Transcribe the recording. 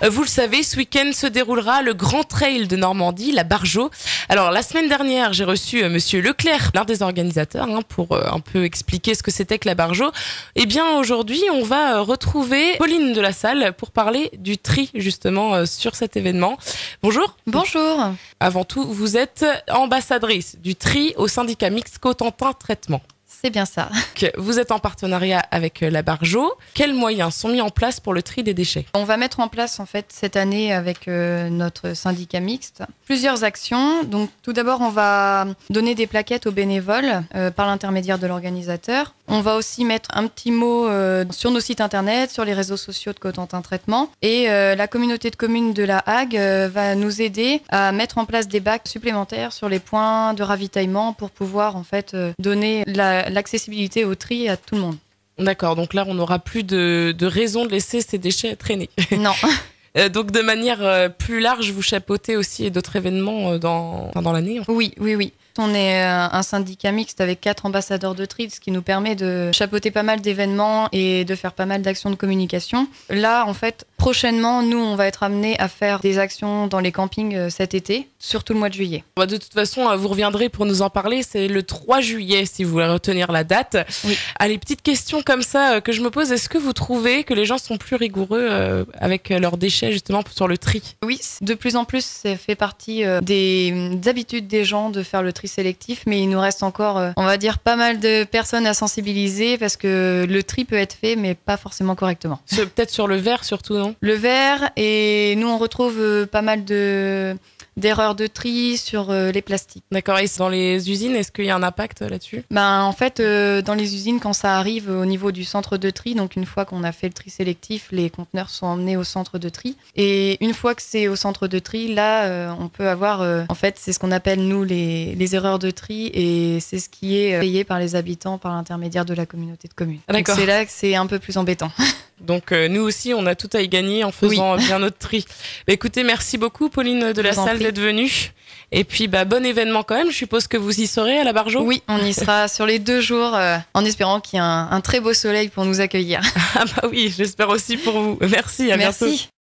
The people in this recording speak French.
Vous le savez, ce week-end se déroulera le Grand Trail de Normandie, la Bargeau. Alors, la semaine dernière, j'ai reçu Monsieur Leclerc, l'un des organisateurs, pour un peu expliquer ce que c'était que la Bargeau. Eh bien, aujourd'hui, on va retrouver Pauline de la Salle pour parler du tri, justement, sur cet événement. Bonjour. Bonjour. Avant tout, vous êtes ambassadrice du tri au syndicat mixte Cotentin Traitement. C'est bien ça. Vous êtes en partenariat avec la Bargeau. Quels moyens sont mis en place pour le tri des déchets? On va mettre en place en fait cette année avec notre syndicat mixte plusieurs actions. Donc tout d'abord, on va donner des plaquettes aux bénévoles par l'intermédiaire de l'organisateur. On va aussi mettre un petit mot sur nos sites internet, sur les réseaux sociaux de Cotentin Traitement. Et la communauté de communes de la Hague va nous aider à mettre en place des bacs supplémentaires sur les points de ravitaillement pour pouvoir en fait donner l'accessibilité au tri à tout le monde. D'accord, donc là on n'aura plus de raison de laisser ces déchets traîner. Non. Donc de manière plus large, vous chapeautez aussi d'autres événements dans l'année. Oui. On est un syndicat mixte avec 4 ambassadeurs de tri, ce qui nous permet de chapeauter pas mal d'événements et de faire pas mal d'actions de communication. Là, en fait, prochainement, nous, on va être amenés à faire des actions dans les campings cet été, surtout le mois de juillet. De toute façon, vous reviendrez pour nous en parler. C'est le 3 juillet, si vous voulez retenir la date. Oui. Allez, petite question comme ça que je me pose. Est-ce que vous trouvez que les gens sont plus rigoureux avec leurs déchets, justement, sur le tri? Oui, de plus en plus, ça fait partie des habitudes des gens de faire le tri sélectif, mais il nous reste encore, on va dire, pas mal de personnes à sensibiliser parce que le tri peut être fait, mais pas forcément correctement. Peut-être sur le verre, surtout, non? Le verre, et nous, on retrouve pas mal d'erreurs de tri sur les plastiques. D'accord, et dans les usines, est-ce qu'il y a un impact là-dessus? En fait, dans les usines, quand ça arrive au niveau du centre de tri, donc une fois qu'on a fait le tri sélectif, les conteneurs sont emmenés au centre de tri. Et une fois que c'est au centre de tri, là, on peut avoir, en fait, c'est ce qu'on appelle, nous, les erreurs de tri, et c'est ce qui est payé par les habitants par l'intermédiaire de la communauté de communes. Donc c'est là que c'est un peu plus embêtant. Donc nous aussi, on a tout à y gagner en faisant bien notre tri. Écoutez, merci beaucoup Pauline de la Salle d'être venue. Et puis bon événement quand même, je suppose que vous y serez à la Bargeau? Oui, on y sera sur les 2 jours en espérant qu'il y ait un très beau soleil pour nous accueillir. Ah bah oui, j'espère aussi pour vous. Merci, à bientôt.